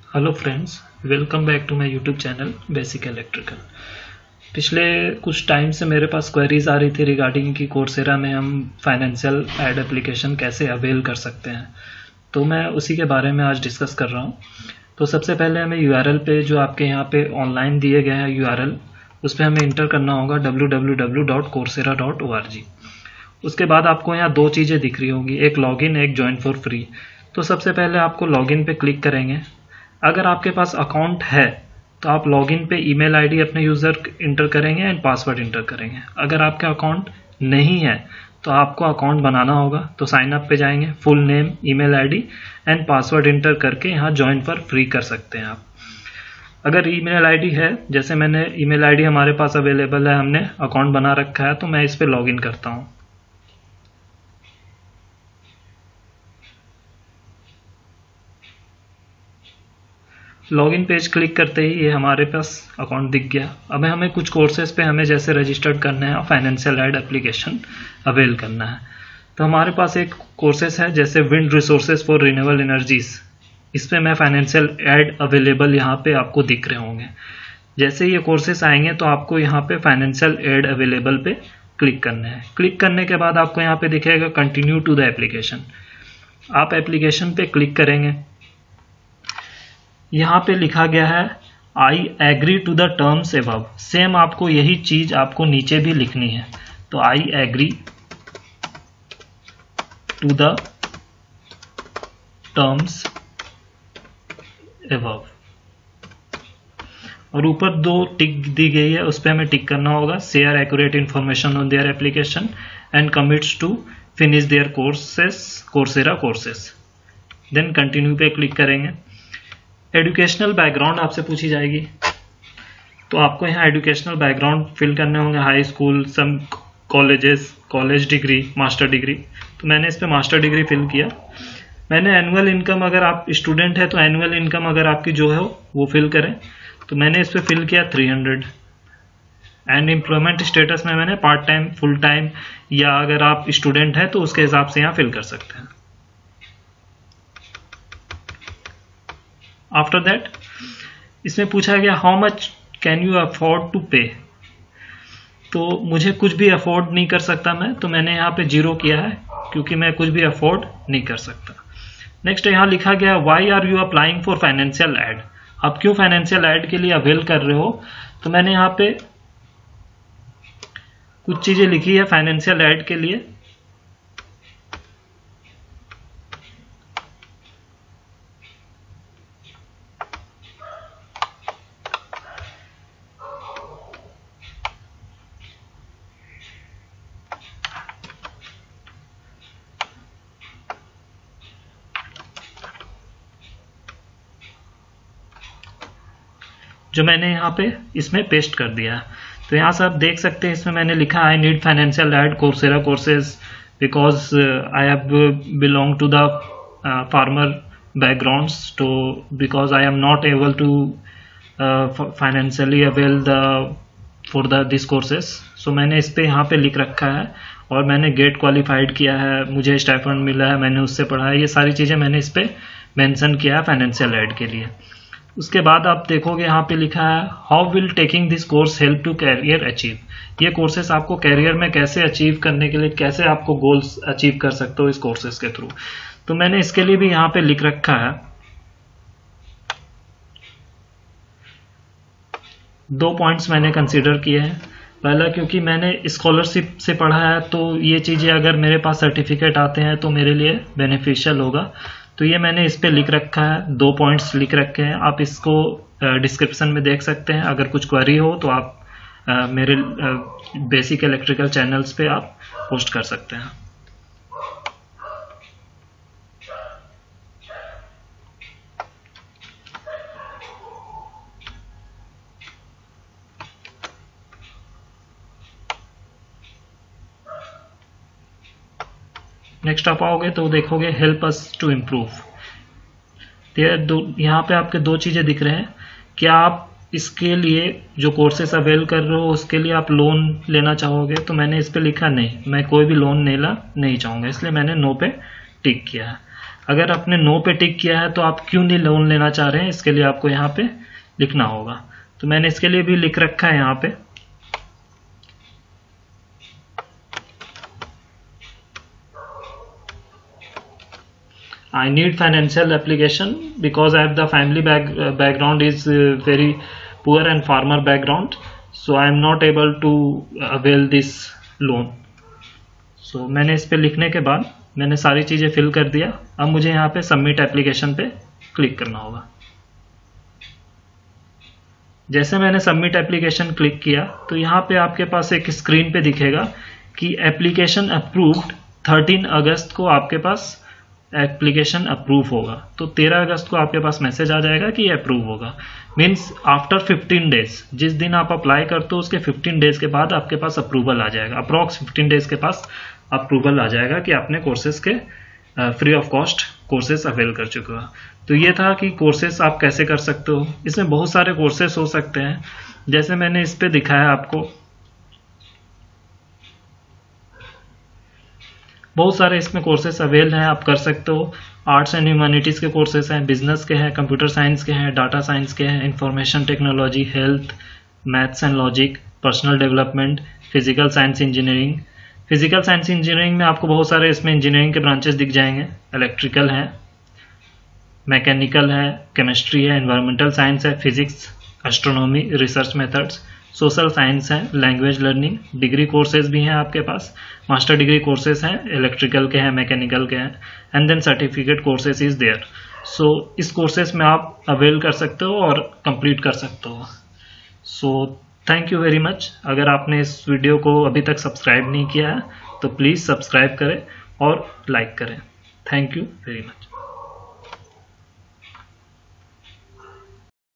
Hello friends, welcome back to my YouTube channel basic electrical. पिछले कुछ time से मेरे पास क्वेरीज आ रही थी रिगार्डिंग कि कोर्सेरा में हम फाइनेंशियल एड एप्लीकेशन कैसे अवेल कर सकते हैं, तो मैं उसी के बारे में आज डिस्कस कर रहा हूँ। तो सबसे पहले हमें यूआरएल पे जो आपके यहाँ पे ऑनलाइन दिए गए हैं यूआरएल, उस पर हमें इंटर करना होगा www.coursera.org। उसके बाद आपको यहाँ दो चीज़ें दिख रही होंगी, एक लॉगिन, एक ज्वाइन फॉर फ्री। तो सबसे पहले आपको लॉगिन पे क्लिक करेंगे। अगर आपके पास अकाउंट है तो आप लॉगिन पे ईमेल आईडी अपने यूज़र इंटर करेंगे एंड पासवर्ड इंटर करेंगे। अगर आपका अकाउंट नहीं है तो आपको अकाउंट बनाना होगा। तो साइन अप पे जाएंगे, full name, email ID and password enter करके यहाँ ज्वाइन फॉर फ्री कर सकते हैं आप। अगर ईमेल आईडी है, जैसे मैंने ईमेल आईडी हमारे पास अवेलेबल है, हमने अकाउंट बना रखा है, तो मैं इस पर लॉगिन करता हूँ। लॉगिन पेज क्लिक करते ही ये हमारे पास अकाउंट दिख गया। अब हमें कुछ कोर्सेज पे हमें जैसे रजिस्टर्ड करना है, फाइनेंशियल एड एप्लीकेशन अवेल करना है। तो हमारे पास एक कोर्सेज है जैसे wind resources for renewable energies. इस पे मैं फाइनेंशियल एड अवेलेबल यहाँ पे आपको दिख रहे होंगे। जैसे ये कोर्सेज आएंगे तो आपको यहाँ पे फाइनेंशियल एड अवेलेबल पे क्लिक करना है। क्लिक करने के बाद आपको यहाँ पे दिखेगा कंटिन्यू टू द एप्लीकेशन। आप एप्लीकेशन पे क्लिक करेंगे। यहाँ पे लिखा गया है I agree to the terms above. Same आपको यही चीज आपको नीचे भी लिखनी है। तो I agree to the terms above, और ऊपर दो टिक दी गई है, उस पर हमें टिक करना होगा। Share accurate information on their application and commits to finish their courses, Coursera courses. Then continue पे क्लिक करेंगे। एजुकेशनल बैकग्राउंड आपसे पूछी जाएगी, तो आपको यहाँ एजुकेशनल बैकग्राउंड फिल करने होंगे, high school, some colleges, college degree, master degree. तो मैंने इस पे मास्टर डिग्री फिल किया। मैंने एनुअल इनकम, अगर आप स्टूडेंट है तो एनुअल इनकम अगर आपकी जो है वो फिल करें। तो मैंने इस पे फिल किया 300। एंड एम्प्लॉयमेंट स्टेटस में मैंने पार्ट टाइम, फुल टाइम, या अगर आप स्टूडेंट है तो उसके हिसाब से यहाँ फिल कर सकते हैं। आफ्टर दैट इसमें पूछा गया how much can you afford to pay. तो मुझे कुछ भी अफोर्ड नहीं कर सकता मैं, तो मैंने यहाँ पे 0 किया है क्योंकि मैं कुछ भी अफोर्ड नहीं कर सकता। नेक्स्ट यहाँ लिखा गया why are you applying for financial aid. आप क्यों फाइनेंशियल एड के लिए अवेल कर रहे हो। तो मैंने यहाँ पे कुछ चीजें लिखी है फाइनेंशियल एड के लिए। जो मैंने यहाँ पे इसमें पेस्ट कर दिया है। तो यहाँ से आप देख सकते हैं, इसमें मैंने लिखा I need financial aid Coursera courses because I have belong to the farmer backgrounds, तो because I am not able to financially avail the for the this courses. So मैंने इस पे यहाँ पे लिख रखा है, और मैंने गेट क्वालिफाइड किया है, मुझे स्टाइपेंड मिला है, मैंने उससे पढ़ा है। ये सारी चीज़ें मैंने इस पे मेंशन किया है फाइनेंशियल एड के लिए। उसके बाद आप देखोगे यहाँ पे लिखा है how will taking this course help to career achieve. ये कोर्सेस आपको कैरियर में कैसे अचीव करने के लिए, कैसे आपको गोल्स अचीव कर सकते हो इस कोर्सेस के थ्रू। तो मैंने इसके लिए भी यहाँ पे लिख रखा है 2 पॉइंट्स मैंने कंसीडर किए हैं। पहला, क्योंकि मैंने स्कॉलरशिप से पढ़ा है, तो ये चीज़ें अगर मेरे पास सर्टिफिकेट आते हैं तो मेरे लिए बेनिफिशियल होगा। तो ये मैंने इस पे लिख रखा है, 2 पॉइंट्स लिख रखे हैं। आप इसको डिस्क्रिप्शन में देख सकते हैं। अगर कुछ क्वेरी हो तो आप मेरे बेसिक इलेक्ट्रिकल चैनल्स पे आप पोस्ट कर सकते हैं। नेक्स्ट आप आओगे तो देखोगे हेल्प अस टू इम्प्रूव। यहाँ पे आपके 2 चीजें दिख रहे हैं। क्या आप इसके लिए जो कोर्सेस अवेल कर रहे हो उसके लिए आप लोन लेना चाहोगे। तो मैंने इस पे लिखा नहीं, मैं कोई भी लोन लेना नहीं चाहूँगा, इसलिए मैंने नो पे टिक किया है। अगर आपने नो पे टिक किया है तो आप क्यों नहीं लोन लेना चाह रहे हैं, इसके लिए आपको यहाँ पे लिखना होगा। तो मैंने इसके लिए भी लिख रखा है यहाँ पे। I need financial application because I have the family background is very poor and farmer background, so I am not able to avail this loan. So मैंने इस पे लिखने के बाद मैंने सारी चीजें फिल कर दिया। अब मुझे यहाँ पे सबमिट एप्लीकेशन पे क्लिक करना होगा। जैसे मैंने सबमिट एप्लीकेशन क्लिक किया तो यहाँ पे आपके पास एक स्क्रीन पे दिखेगा कि एप्लीकेशन अप्रूव्ड, 13 अगस्त को आपके पास एप्लीकेशन अप्रूव होगा। तो 13 अगस्त को आपके पास मैसेज आ जाएगा कि ये अप्रूव होगा। मीन्स आफ्टर 15 डेज, जिस दिन आप अप्लाई करते हो उसके 15 डेज के बाद आपके पास अप्रूवल आ जाएगा। अप्रॉक्स 15 डेज के पास अप्रूवल आ जाएगा कि आपने कोर्सेज के free of cost courses avail कर चुके हो। तो ये था कि कोर्सेज आप कैसे कर सकते हो। इसमें बहुत सारे कोर्सेज हो सकते हैं, जैसे मैंने इस पे दिखाया आपको, बहुत सारे इसमें कोर्सेज अवेल हैं, आप कर सकते हो। आर्ट्स एंड ह्यूमैनिटीज़ के कोर्सेज हैं, बिजनेस के हैं, कंप्यूटर साइंस के हैं, डाटा साइंस के हैं, information technology, health, maths and logic, personal development, physical science engineering. Physical science engineering में आपको बहुत सारे इसमें इंजीनियरिंग के ब्रांचेस दिख जाएंगे। इलेक्ट्रिकल है, मैकेनिकल है, केमिस्ट्री है, एनवायरमेंटल साइंस है, physics, astronomy, research methods, social science है, लैंग्वेज लर्निंग। डिग्री कोर्सेज भी हैं आपके पास, मास्टर डिग्री कोर्सेज हैं, इलेक्ट्रिकल के हैं, मैकेनिकल के हैं, and then certificate courses is there. So इस कोर्सेज में आप अवेल कर सकते हो और कंप्लीट कर सकते हो। So thank you very much. अगर आपने इस वीडियो को अभी तक सब्सक्राइब नहीं किया है तो प्लीज़ सब्सक्राइब करें और लाइक करें। Thank you very much.